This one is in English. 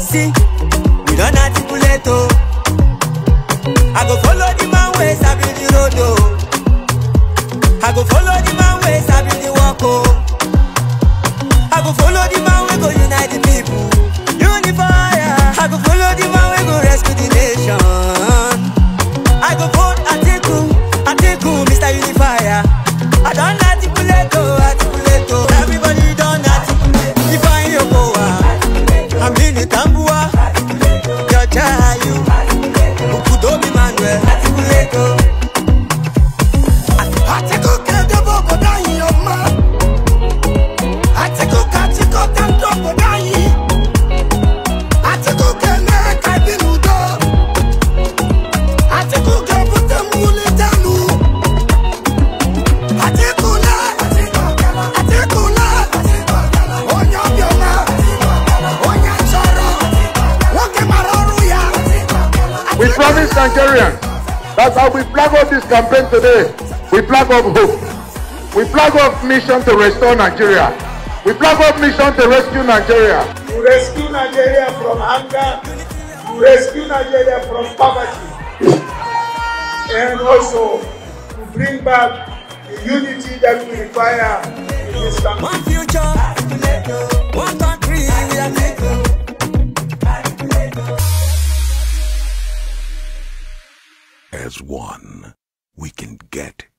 See, we don't articulate, oh. I go follow the man ways, I be the road, oh. I go follow the man ways, I be the walk, oh. I go follow the man we go unite the people. Unify. I go follow the man we go rescue the nation. I go vote Atiku, Atiku, Mr. Unifier. I don't articulate, oh. Everybody don't articulate. Define your power. I'm in the Tambua. Your child, you. Ukudomi Manuel. Articulate, oh. Atiku can't do what I your man. Atiku can't do what I. Atiku can't be nudo. Atiku can't put them wool in Tanu. Atiku la. Onya bioma. Onya choro. Woke maroruya. We promise Nigerians that as we flag off this campaign today, we flag off hope. We flag off mission to restore Nigeria. We flag off mission to rescue Nigeria. To rescue Nigeria from hunger, to rescue Nigeria from poverty, and also to bring back the unity that we require in this country. One future, one country, we are making. As one, we can get